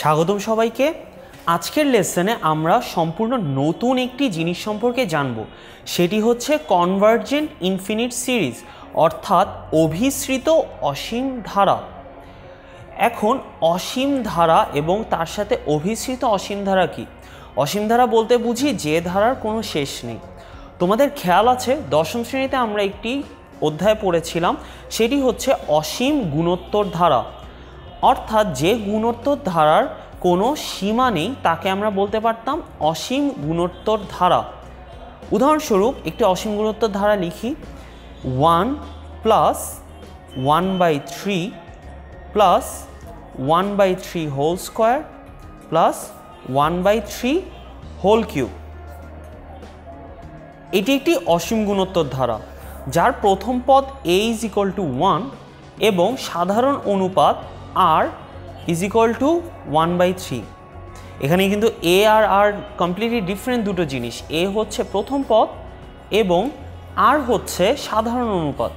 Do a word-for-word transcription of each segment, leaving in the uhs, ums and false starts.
স্বাগতম সবাইকে। আজকের লেসনে আমরা সম্পূর্ণ নতুন একটি জিনিস সম্পর্কে জানব, সেটি হচ্ছে কনভার্জেন্ট ইনফিনিট সিরিজ অর্থাৎ অভিসৃত অসীম ধারা। এখন অসীম ধারা এবং তার সাথে অভিসৃত অসীম ধারা কি? অসীম ধারা বলতে বুঝি যে ধারার কোনো শেষ নেই। তোমাদের খেয়াল আছে দশম শ্রেণীতে আমরা একটি অধ্যায় পড়েছিলাম, সেটি হচ্ছে অসীম গুণোত্তর ধারা, অর্থাৎ যে গুণোত্তর ধারার কোনো সীমা নেই তাকে আমরা বলতে পারতাম অসীম গুণোত্তর ধারা। উদাহরণস্বরূপ একটি অসীম গুণোত্তর ধারা লিখি, one plus one by three plus one by three whole square plus one by three whole cube. এটি একটি অসীম গুণোত্তর ধারা যার প্রথম পদ a is equal to one এবং সাধারণ অনুপাত r is equal to one by three. এখানে কিন্তু a আর r কমপ্লিটলি ডিফারেন্ট দুটো জিনিস। a হচ্ছে প্রথম পদ এবং r হচ্ছে সাধারণ অনুপাত।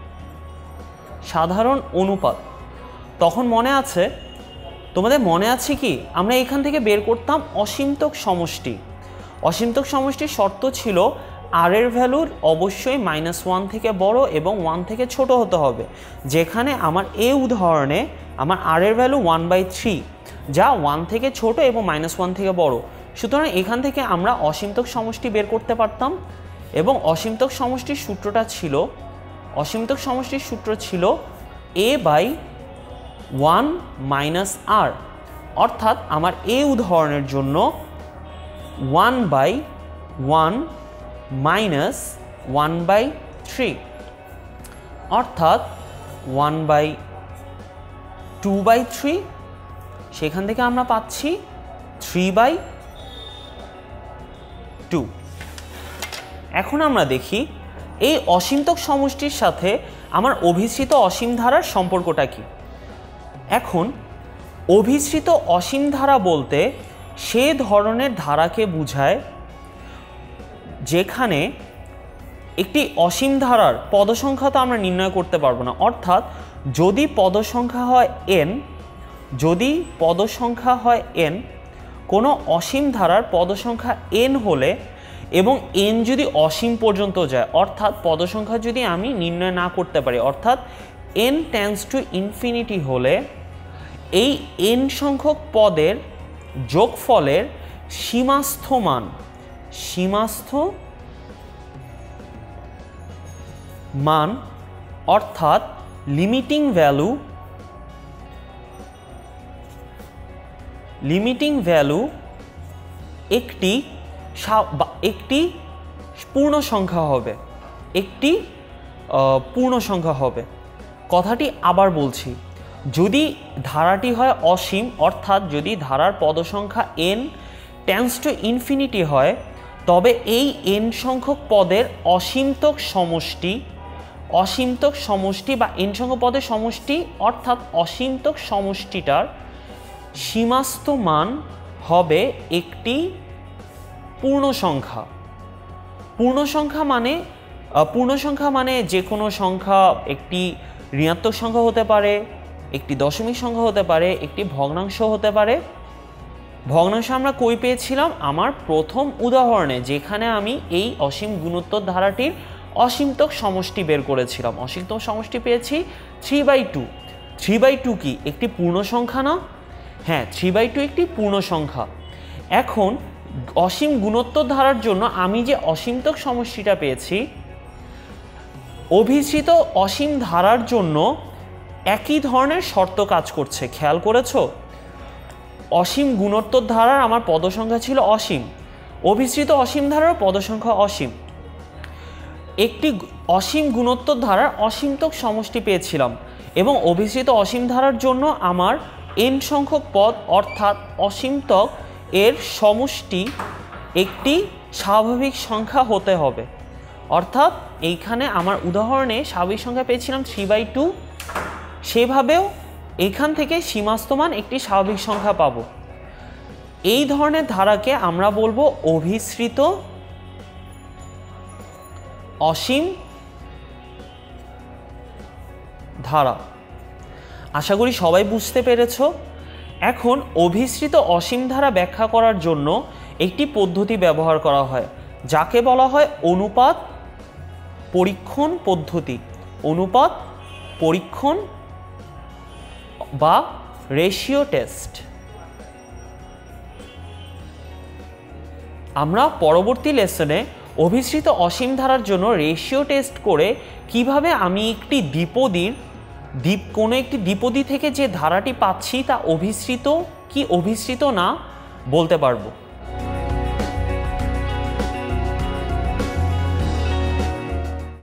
সাধারণ অনুপাত তখন মনে আছে, তোমাদের মনে আছে কি আমরা এখান থেকে বের করতাম অসীমতক সমষ্টি। অসীমতক সমষ্টির শর্ত ছিল আর এর ভ্যালুর অবশ্যই মাইনাস ওয়ান থেকে বড় এবং ওয়ান থেকে ছোট হতে হবে, যেখানে আমার এই উদাহরণে আমার আর এর ভ্যালু ওয়ান বাই থ্রি, যা ওয়ান থেকে ছোট এবং মাইনাস ওয়ান থেকে বড়। সুতরাং এখান থেকে আমরা অসীমতক সমষ্টি বের করতে পারতাম এবং অসীমতক সমষ্টির সূত্রটা ছিল অসীমতক সমষ্টির সূত্র ছিল a by one minus r, অর্থাৎ আমার এই উদাহরণের জন্য one by one minus one by three, অর্থাৎ one by two by three, সেখান থেকে আমরা পাচ্ছি থ্রি বাই টু। এখন আমরা দেখি এই অসীমতক সমষ্টির সাথে আমার অভিসৃত অসীম ধারার সম্পর্কটা কি। এখন অভিসৃত অসীম ধারা বলতে সে ধরনের ধারাকে বোঝায় যেখানে একটি অসীম ধারার পদসংখ্যা তো আমরা নির্ণয় করতে পারবো না, অর্থাৎ যদি পদসংখ্যা হয় এন যদি পদসংখ্যা হয় এন কোনো অসীম ধারার পদসংখ্যা এন হলে এবং এন যদি অসীম পর্যন্ত যায়, অর্থাৎ পদসংখ্যা যদি আমি নির্ণয় না করতে পারি, অর্থাৎ এন টেন্ডস টু ইনফিনিটি হলে এই এন সংখ্যক পদের যোগফলের সীমাস্থ মান সীমাস্থ মান অর্থাৎ লিমিটিং ভ্যালু লিমিটিং ভ্যালু একটি একটি পূর্ণ সংখ্যা হবে একটি পূর্ণ সংখ্যা হবে। কথাটি আবার বলছি, যদি ধারাটি হয় অসীম, অর্থাৎ যদি ধারার পদসংখ্যা n টেন্ডস টু ইনফিনিটি হয়, তবে এই n সংখ্যক পদের অসীমতক সমষ্টি অসীমতক সমষ্টি বা n সংখ্যক পদের সমষ্টি অর্থাৎ অসীমতক সমষ্টিটার সীমাস্থ মান হবে একটি পূর্ণ সংখ্যা। পূর্ণ সংখ্যা মানে পূর্ণ সংখ্যা মানে যে কোনো সংখ্যা, একটি ঋণাত্মক সংখ্যা হতে পারে, একটি দশমিক সংখ্যা হতে পারে, একটি ভগ্নাংশ হতে পারে। ভগ্নাংশ আমরা কই পেয়েছিলাম? আমার প্রথম উদাহরণে, যেখানে আমি এই অসীম গুণোত্তর ধারাটির অসীমতক সমষ্টি বের করেছিলাম। অসীমতক সমষ্টি পেয়েছি three by two. Three by two কি একটি পূর্ণ সংখ্যা না? হ্যাঁ, থ্রি বাই টু একটি পূর্ণ সংখ্যা। এখন অসীম গুণোত্তর ধারার জন্য আমি যে অসীমতক সমষ্টিটা পেয়েছি, অভিসৃত অসীম ধারার জন্য একই ধরনের শর্ত কাজ করছে। খেয়াল করেছো? অসীম গুণোত্তর ধারার আমার পদসংখ্যা ছিল অসীম, অভিসৃত অসীম ধারার পদসংখ্যা অসীম। একটি অসীম গুণোত্তর ধারার অসীমতক সমষ্টি পেয়েছিলাম এবং অভিসৃত অসীম ধারার জন্য আমার এন সংখ্যক পদ অর্থাৎ অসীমতক এর সমষ্টি একটি স্বাভাবিক সংখ্যা হতে হবে। অর্থাৎ এইখানে আমার উদাহরণে স্বাভাবিক সংখ্যা পেয়েছিলাম থ্রি বাই টু, সেভাবেও এখান থেকে সীমাস্থ মান একটি স্বাভাবিক সংখ্যা পাব। এই ধরনের ধারাকে আমরা বলবো অভিসৃত অসীম ধারা। আশা করি সবাই বুঝতে পেরেছো। এখন অভিসৃত অসীম ধারা ব্যাখ্যা করার জন্য একটি পদ্ধতি ব্যবহার করা হয় যাকে বলা হয় অনুপাত পরীক্ষণ পদ্ধতি। অনুপাত পরীক্ষণ বা রেশিও টেস্ট। আমরা পরবর্তী লেসনে অভিসৃত অসীম ধারার জন্য রেশিও টেস্ট করে কিভাবে আমি একটি দ্বিপদীর দ্বীপ কোনো একটি দ্বিপদী থেকে যে ধারাটি পাচ্ছি তা অভিসৃত কি অভিসৃত না বলতে পারবো।